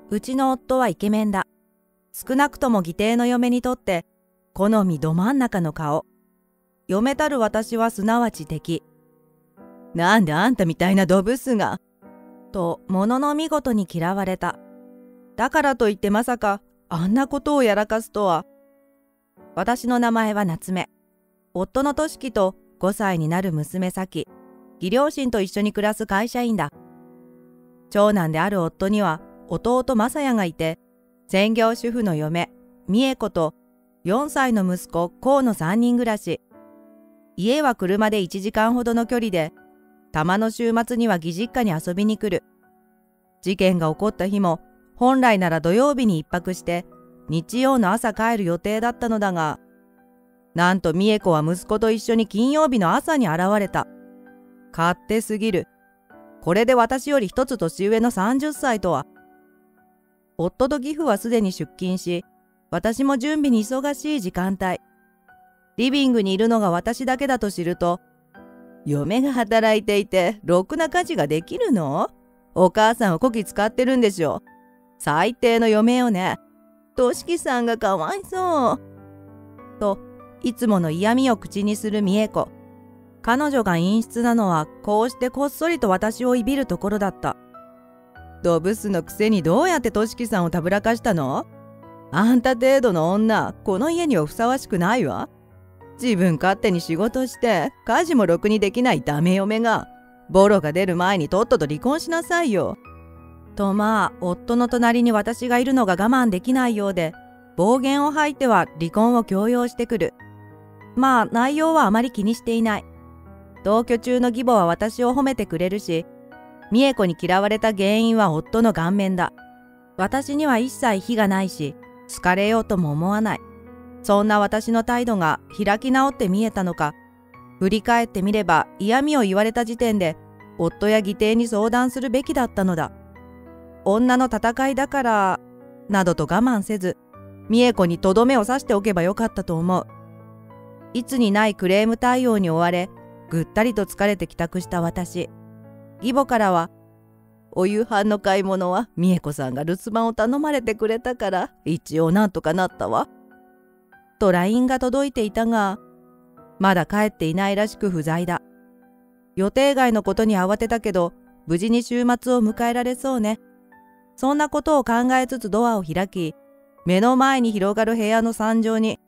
うちの夫はイケメンだ。少なくとも義弟の嫁にとって、好みど真ん中の顔。嫁たる私はすなわち敵。なんであんたみたいなドブスが。と、ものの見事に嫌われた。だからといってまさか、あんなことをやらかすとは。私の名前は夏目。夫の俊樹と5歳になる娘咲。義両親と一緒に暮らす会社員だ。長男である夫には弟正也がいて、専業主婦の嫁、美恵子と4歳の息子、河の3人暮らし。家は車で1時間ほどの距離で、たまの週末には義実家に遊びに来る。事件が起こった日も、本来なら土曜日に一泊して、日曜の朝帰る予定だったのだが、なんと美恵子は息子と一緒に金曜日の朝に現れた。勝手すぎる。これで私より一つ年上の30歳とは。夫と義父はすでに出勤し、私も準備に忙しい時間帯。リビングにいるのが私だけだと知ると、嫁が働いていて、ろくな家事ができるの？お母さんをこき使ってるんでしょ。最低の嫁よね。俊樹さんがかわいそう。と、いつもの嫌味を口にする美恵子。彼女が陰湿なのは、こうしてこっそりと私をいびるところだった。ドブスのくせにどうやって俊樹さんをたぶらかしたの？あんた程度の女、この家にはふさわしくないわ。自分勝手に仕事して、家事もろくにできないダメ嫁が、ボロが出る前にとっとと離婚しなさいよ。と夫の隣に私がいるのが我慢できないようで、暴言を吐いては離婚を強要してくる。内容はあまり気にしていない。同居中の義母は私を褒めてくれるし、美恵子に嫌われた原因は夫の顔面だ。私には一切非がないし、好かれようとも思わない。そんな私の態度が開き直って見えたのか、振り返ってみれば嫌味を言われた時点で、夫や義弟に相談するべきだったのだ。女の戦いだから、などと我慢せず、美恵子にとどめを刺しておけばよかったと思う。いつにないクレーム対応に追われ、ぐったりと疲れて帰宅した私。義母からは、お夕飯の買い物は美恵子さんが留守番を頼まれてくれたから、一応なんとかなったわ。と LINE が届いていたが、まだ帰っていないらしく不在だ。予定外のことに慌てたけど、無事に週末を迎えられそうね。そんなことを考えつつドアを開き、目の前に広がる部屋の惨状に、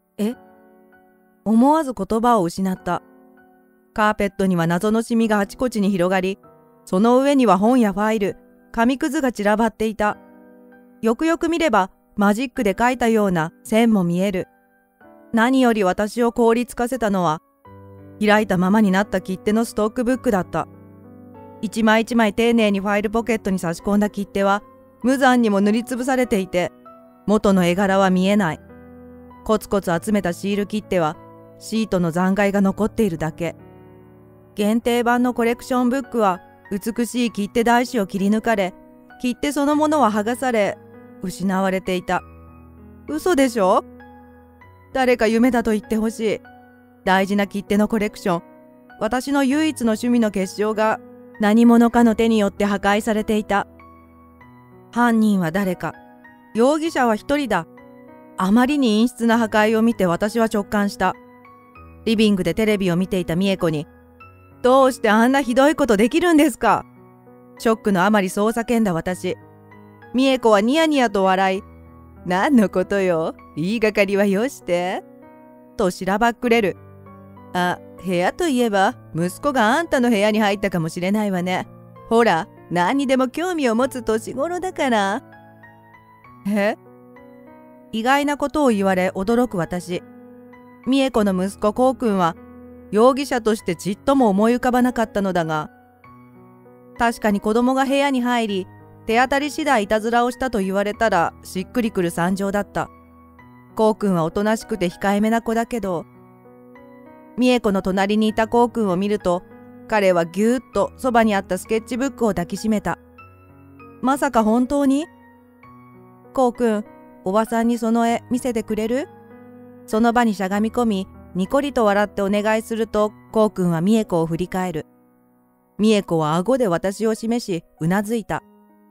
思わず言葉を失った。カーペットには謎のシミがあちこちに広がり、その上には本やファイル、紙くずが散らばっていた。よくよく見れば、マジックで描いたような線も見える。何より私を凍りつかせたのは、開いたままになった切手のストックブックだった。一枚一枚丁寧にファイルポケットに差し込んだ切手は、無残にも塗りつぶされていて、元の絵柄は見えない。コツコツ集めたシール切手は、シートの残骸が残っているだけ。限定版のコレクションブックは、美しい切手台紙を切り抜かれ、切手そのものは剥がされ、失われていた。嘘でしょ？誰か夢だと言ってほしい。大事な切手のコレクション。私の唯一の趣味の結晶が何者かの手によって破壊されていた。犯人は誰か。容疑者は一人だ。あまりに陰湿な破壊を見て私は直感した。リビングでテレビを見ていた美恵子に、どうしてあんなひどいことできるんですか？ショックのあまりそう叫んだ私。美恵子はニヤニヤと笑い、何のことよ、言いがかりはよして。としらばっくれる。部屋といえば、息子があんたの部屋に入ったかもしれないわね。ほら、何にでも興味を持つ年頃だから。意外なことを言われ驚く私。美恵子の息子こうくんは、容疑者としてちっとも思い浮かばなかったのだが、確かに子供が部屋に入り、手当たり次第いたずらをしたと言われたらしっくりくる惨状だった。こうくんはおとなしくて控えめな子だけど、美恵子の隣にいたこうくんを見ると、彼はぎゅーっとそばにあったスケッチブックを抱きしめた。まさか本当に？こうくん、おばさんにその絵見せてくれる？その場にしゃがみ込み、にこりと笑ってお願いすると、こうくんは美恵子を振り返る。美恵子は顎で私を示し、うなずいた。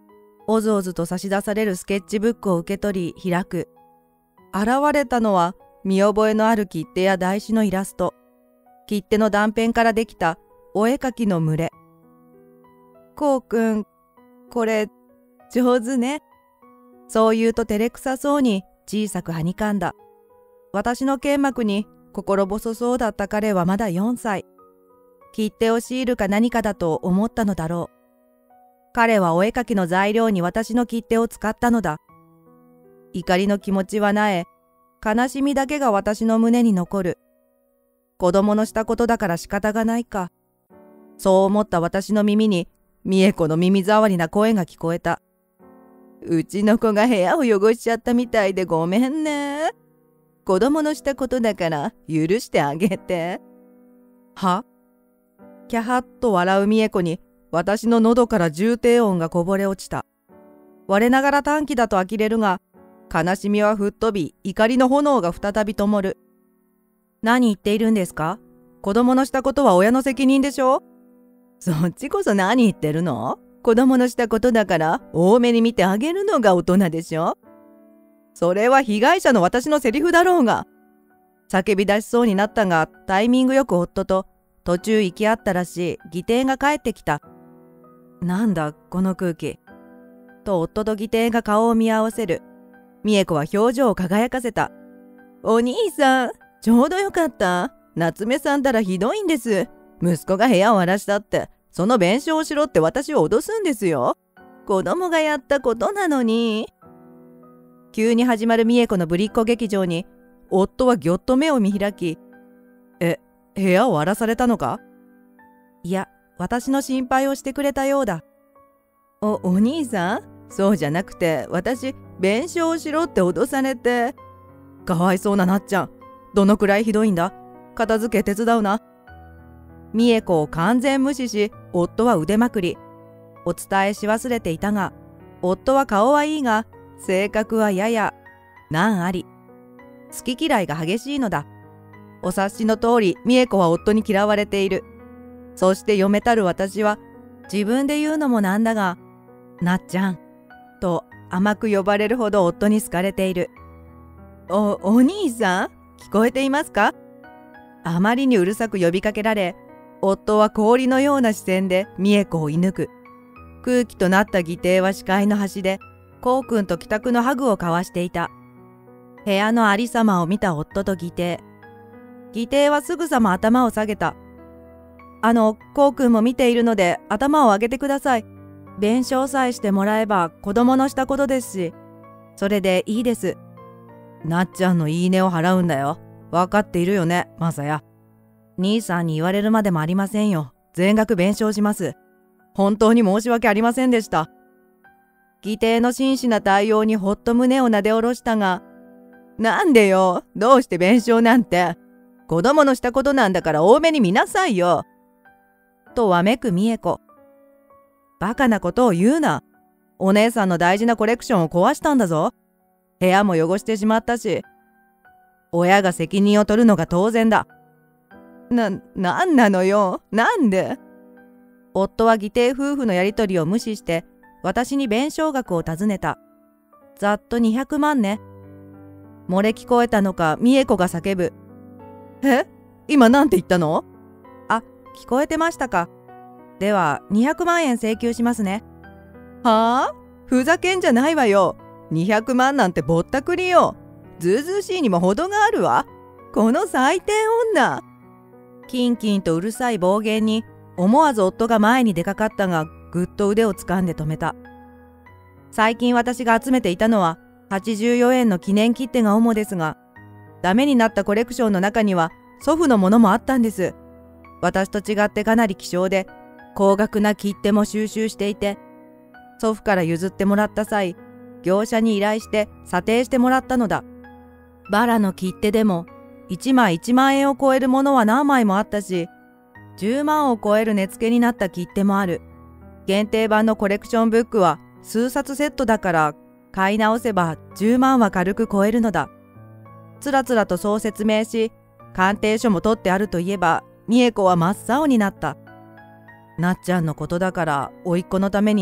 おずおずと差し出されるスケッチブックを受け取り開く。現れたのは見覚えのある切手や台紙のイラスト、切手の断片からできたお絵描きの群れ。こうくん、これ上手ね。そう言うと照れくさそうに小さくはにかんだ。私の剣幕に心細そうだった彼はまだ4歳。切手をシールか何かだと思ったのだろう。彼はお絵描きの材料に私の切手を使ったのだ。怒りの気持ちはなえ、悲しみだけが私の胸に残る。子供のしたことだから仕方がないか。そう思った私の耳に、美恵子の耳障りな声が聞こえた。うちの子が部屋を汚しちゃったみたいでごめんね。子供のしたことだから許してあげて。は？キャハッと笑う美恵子に私の喉から重低音がこぼれ落ちた。我ながら短気だと呆れるが、悲しみは吹っ飛び、怒りの炎が再び灯る。何言っているんですか？子供のしたことは親の責任でしょ？そっちこそ何言ってるの？子供のしたことだから多めに見てあげるのが大人でしょ？それは被害者の私のセリフだろうが。叫び出しそうになったが、タイミングよく夫と途中行き合ったらしい義弟が帰ってきた。なんだこの空気。と夫と義弟が顔を見合わせる。美恵子は表情を輝かせた。お兄さん、ちょうどよかった。夏目さんたらひどいんです。息子が部屋を荒らしたって、その弁償をしろって私を脅すんですよ。子供がやったことなのに。急に始まる美恵子のぶりっ子劇場に、夫はぎょっと目を見開き、部屋を荒らされたのか？いや、私の心配をしてくれたようだ。お兄さん、そうじゃなくて、私、弁償をしろって脅されて。かわいそうななっちゃん。どのくらいひどいんだ？片付け手伝うな。美恵子を完全無視し、夫は腕まくり。お伝えし忘れていたが、夫は顔はいいが、性格はやや難あり。好き嫌いが激しいのだ。お察しの通り、美恵子は夫に嫌われている。そして嫁たる私は、自分で言うのもなんだが、なっちゃん、と甘く呼ばれるほど夫に好かれている。お兄さん、聞こえていますか？あまりにうるさく呼びかけられ、夫は氷のような視線で美恵子を射抜く。空気となった義弟は視界の端で、こうくんと帰宅のハグを交わしていた。部屋のありさまを見た夫と義弟。義弟はすぐさま頭を下げた。こうくんも見ているので頭を上げてください。弁償さえしてもらえば子供のしたことですし、それでいいです。なっちゃんの言い値を払うんだよ。わかっているよね、マサヤ。兄さんに言われるまでもありませんよ。全額弁償します。本当に申し訳ありませんでした。義弟の真摯な対応にほっと胸をなで下ろしたが、なんでよ、どうして弁償なんて。子供のしたことなんだから多めに見なさいよ。とわめく美恵子。バカなことを言うな。お姉さんの大事なコレクションを壊したんだぞ。部屋も汚してしまったし。親が責任を取るのが当然だ。なんなのよ。なんで？夫は義弟夫婦のやりとりを無視して、私に弁償額を尋ねた。ざっと200万ね。漏れ聞こえたのか、美恵子が叫ぶ。今なんて言ったの？あ、聞こえてましたか。では、200万円請求しますね。はあ？ふざけんじゃないわよ。200万なんてぼったくりよ。ずうずうしいにも程があるわ。この最低女。キンキンとうるさい暴言に、思わず夫が前に出かかったが、ぐっと腕を掴んで止めた。最近私が集めていたのは、84円の記念切手が主ですが、ダメになったコレクションの中には祖父のものもあったんです。私と違ってかなり希少で、高額な切手も収集していて、祖父から譲ってもらった際、業者に依頼して査定してもらったのだ。バラの切手でも、1枚1万円を超えるものは何枚もあったし、10万を超える値付けになった切手もある。限定版のコレクションブックは数冊セットだから、買い直せば10万は軽く超えるのだ。つらつらとそう説明し、鑑定書も取ってあるといえば、美恵子は真っ青になった。なっちゃんのことだから、甥っ子のために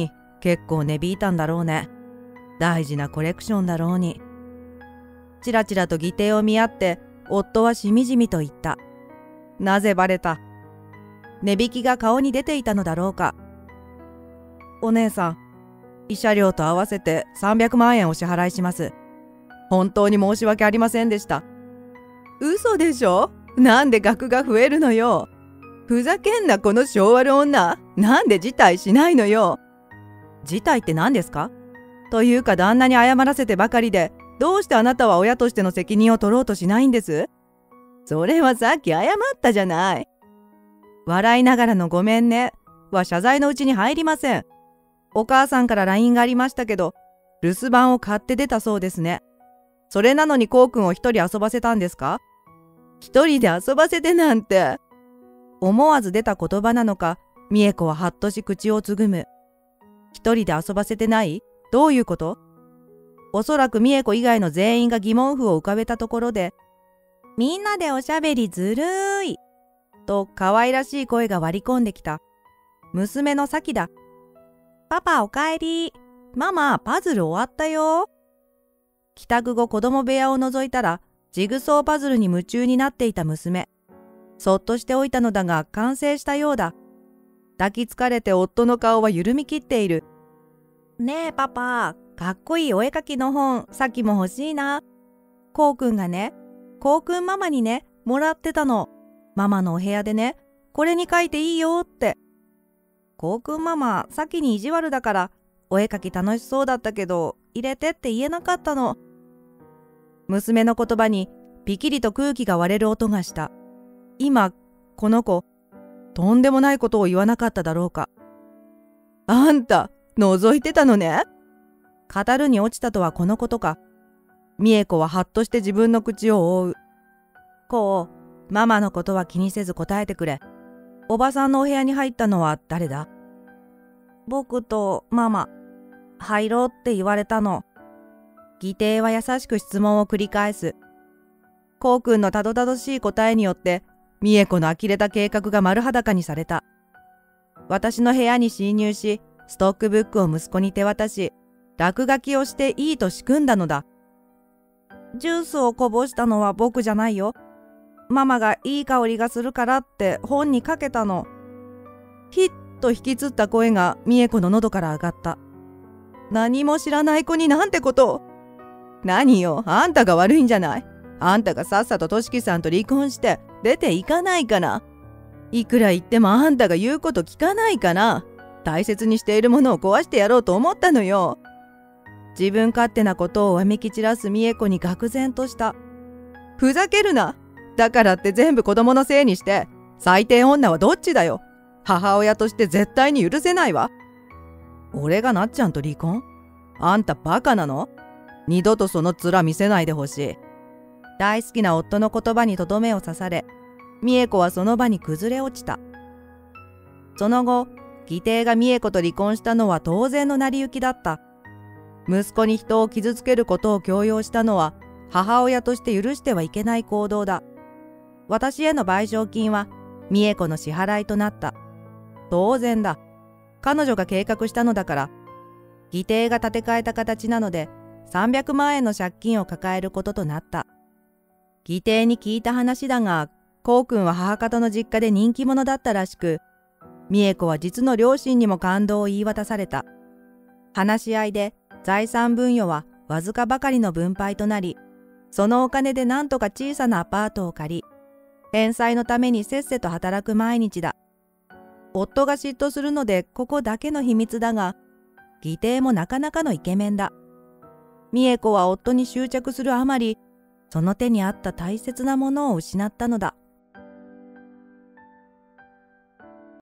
結構値引いたんだろうね。大事なコレクションだろうに。ちらちらと義弟を見合って、夫はしみじみと言った。なぜバレた？値引きが顔に出ていたのだろうか。お姉さん、慰謝料と合わせて300万円お支払いします。本当に申し訳ありませんでした。嘘でしょ？なんで額が増えるのよ。ふざけんなこの性悪女。なんで辞退しないのよ。辞退って何ですか？というか旦那に謝らせてばかりで、どうしてあなたは親としての責任を取ろうとしないんです？それはさっき謝ったじゃない。笑いながらのごめんねは謝罪のうちに入りません。お母さんから LINE がありましたけど、留守番を買って出たそうですね。それなのにこうくんを一人遊ばせたんですか？一人で遊ばせてなんて。思わず出た言葉なのか、美恵子ははっとし口をつぐむ。一人で遊ばせてない？どういうこと？おそらく美恵子以外の全員が疑問符を浮かべたところで、みんなでおしゃべりずるーいと可愛らしい声が割り込んできた。娘の咲だ。パパおかえり。ママパズル終わったよ。帰宅後子供部屋を覗いたら、ジグソーパズルに夢中になっていた娘。そっとしておいたのだが完成したようだ。抱きつかれて夫の顔は緩み切っている。ねえパパ、かっこいいお絵かきの本、さっきも欲しいな。こうくんがね、こうくんママにね、もらってたの。ママのお部屋でね、これに書いていいよって。こうくんママ、先に意地悪だから、お絵かき楽しそうだったけど、入れてって言えなかったの。娘の言葉に、ピキリと空気が割れる音がした。今、この子、とんでもないことを言わなかっただろうか。あんた、覗いてたのね。語るに落ちたとはこのことか。美恵子ははっとして自分の口を覆う。こう、ママのことは気にせず答えてくれ。おばさんのお部屋に入ったのは誰だ？僕とママ、入ろうって言われたの。義弟は優しく質問を繰り返す。こうくんのたどたどしい答えによって、美恵子の呆れた計画が丸裸にされた。私の部屋に侵入し、ストックブックを息子に手渡し、落書きをしていいと仕組んだのだ。ジュースをこぼしたのは僕じゃないよ。ママがいい香りがするからって本にかけたの。ひっと引きつった声が美恵子の喉から上がった。何も知らない子になんてことを。何よ、あんたが悪いんじゃない。あんたがさっさととしきさんと離婚して出ていかないかな。いくら言ってもあんたが言うこと聞かないかな。大切にしているものを壊してやろうと思ったのよ。自分勝手なことをわめき散らす美恵子に愕然とした。ふざけるな。だからって全部子供のせいにして、最低女はどっちだよ。母親として絶対に許せないわ。俺がなっちゃんと離婚？あんたバカなの？二度とその面見せないでほしい。大好きな夫の言葉にとどめを刺され、美恵子はその場に崩れ落ちた。その後、義弟が美恵子と離婚したのは当然の成り行きだった。息子に人を傷つけることを強要したのは、母親として許してはいけない行動だ。私への賠償金は美恵子の支払いとなった。当然だ。彼女が計画したのだから。義弟が立て替えた形なので300万円の借金を抱えることとなった。義弟に聞いた話だが、こうくんは母方の実家で人気者だったらしく、美恵子は実の両親にも感動を言い渡された。話し合いで財産分与はわずかばかりの分配となり、そのお金でなんとか小さなアパートを借り、返済のためにせっせと働く毎日だ。夫が嫉妬するのでここだけの秘密だが、義弟もなかなかのイケメンだ。美恵子は夫に執着するあまり、その手にあった大切なものを失ったのだ。